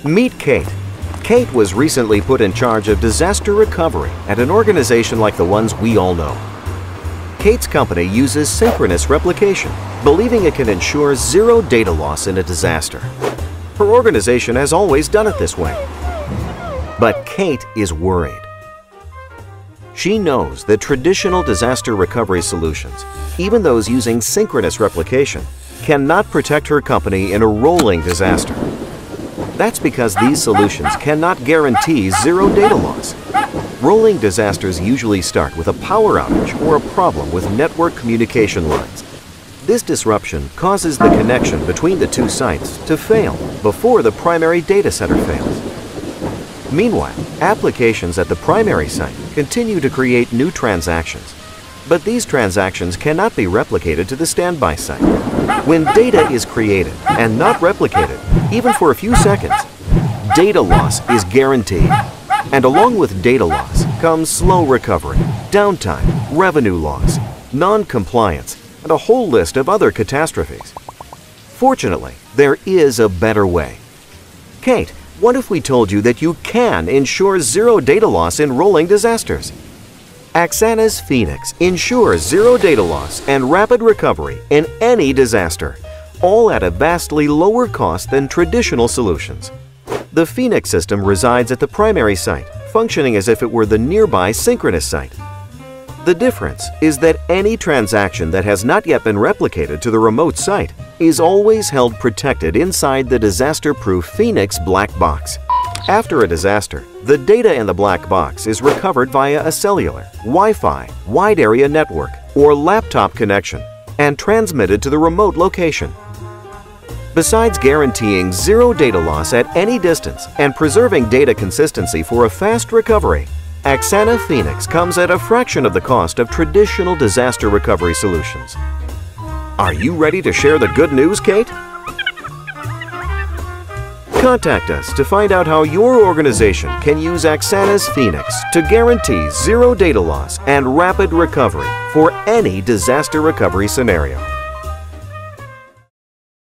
Meet Kate. Kate was recently put in charge of disaster recovery at an organization like the ones we all know. Kate's company uses synchronous replication, believing it can ensure zero data loss in a disaster. Her organization has always done it this way. But Kate is worried. She knows that traditional disaster recovery solutions, even those using synchronous replication, cannot protect her company in a rolling disaster. That's because these solutions cannot guarantee zero data loss. Rolling disasters usually start with a power outage or a problem with network communication lines. This disruption causes the connection between the two sites to fail before the primary data center fails. Meanwhile, applications at the primary site continue to create new transactions, but these transactions cannot be replicated to the standby site. When data is created and not replicated, even for a few seconds, data loss is guaranteed. And along with data loss comes slow recovery, downtime, revenue loss, non-compliance, and a whole list of other catastrophes. Fortunately, there is a better way. Kate, what if we told you that you can ensure zero data loss in rolling disasters? Axana's Phoenix ensures zero data loss and rapid recovery in any disaster, all at a vastly lower cost than traditional solutions. The Phoenix system resides at the primary site, functioning as if it were the nearby synchronous site. The difference is that any transaction that has not yet been replicated to the remote site is always held protected inside the disaster-proof Phoenix black box. After a disaster, the data in the black box is recovered via a cellular, Wi-Fi, wide area network, or laptop connection and transmitted to the remote location. Besides guaranteeing zero data loss at any distance and preserving data consistency for a fast recovery, Axana Phoenix comes at a fraction of the cost of traditional disaster recovery solutions. Are you ready to share the good news, Kate? Contact us to find out how your organization can use Axana's Phoenix to guarantee zero data loss and rapid recovery for any disaster recovery scenario.